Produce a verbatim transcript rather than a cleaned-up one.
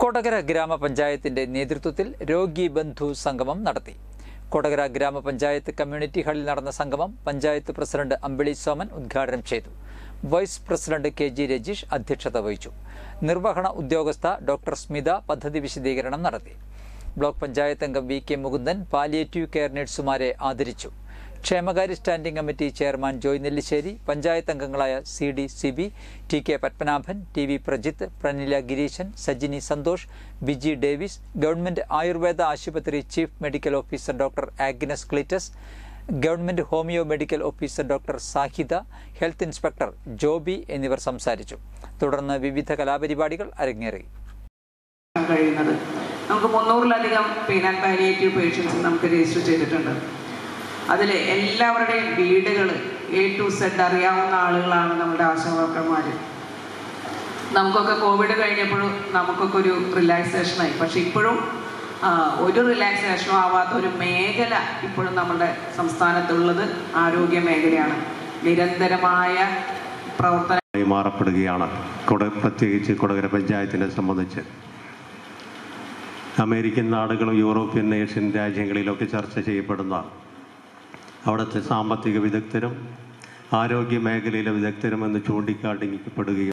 കൊടകര ഗ്രാമപഞ്ചായത്തിന്റെ നേതൃത്വത്തിൽ രോഗി ബന്ധു സംഗമം നടത്തി. കൊടകര ഗ്രാമപഞ്ചായത്ത് കമ്മ്യൂണിറ്റി ഹാളിൽ നടന്ന സംഗമം പഞ്ചായത്ത് പ്രസിഡന്റ് അമ്പിളി സോമൻ ഉദ്ഘാടനം ചെയ്തു. Vice president K G Rajeesh അധ്യക്ഷത വഹിച്ചു. നിർവഹണ ഉദ്യോഗസ്ഥ ഡോക്ടർ സ്മിത പദ്ധതി വിശദീകരണം നടത്തി. ബ്ലോക്ക് പഞ്ചായത്ത് അംഗം V K Mukundan palliative care നഴ്സുമാരെ ആദരിച്ചു. ക്ഷേമകാര്യ standing committee chairman Joy Nellissery, panchayat അംഗങ്ങളായ C D Sibi, T K Padmanabhan, T V Prajith, Pranila Gireeshan, Sajini Santhosh, Biji Davis, government Ayurveda ആശുപത്രി chief medical officer doctor Agnes Cletus, government homeo medical officer doctor Sahida, health inspector Joby എന്നിവർ സംസാരിച്ചു. തുടർന്ന് വിവിധ കലാപരിപാടികൾ അരങ്ങേറി. നമുക്ക് മുന്നൂറിലധികം പെയിൻ ആൻഡ് പാലിയേറ്റീവ് പേഷ്യൻസ് നമുക്ക് രജിസ്റ്റർ ചെയ്തിട്ടുണ്ട്. അതിൽ എല്ലാവരുടെയും വീടുകൾ എ ടു സെഡ് അറിയാവുന്ന ആളുകളാണ് നമ്മുടെ ആശാവർക്കർമാർ. നമുക്കൊക്കെ കോവിഡ് കഴിഞ്ഞപ്പോഴും നമുക്കൊക്കെ ഒരു റിലാക്സേഷനായി. പക്ഷെ ഇപ്പോഴും ഒരു റിലാക്സേഷനും ആവാത്ത ഒരു മേഖല ഇപ്പോഴും നമ്മുടെ സംസ്ഥാനത്തുള്ളത് ആരോഗ്യ മേഖലയാണ്. നിരന്തരമായ പ്രവർത്തനം മാറപ്പെടുകയാണ്. പ്രത്യേകിച്ച് കൊടകര പഞ്ചായത്തിനെ സംബന്ധിച്ച് അമേരിക്കൻ നാടുകളും യൂറോപ്യൻ ഏഷ്യൻ രാജ്യങ്ങളിലൊക്കെ ചർച്ച ചെയ്യപ്പെടുന്ന അവിടുത്തെ സാമ്പത്തിക വിദഗ്ധരും ആരോഗ്യ മേഖലയിലെ വിദഗ്ധരും എന്ന് ചൂണ്ടിക്കാട്ടിക്കപ്പെടുകയും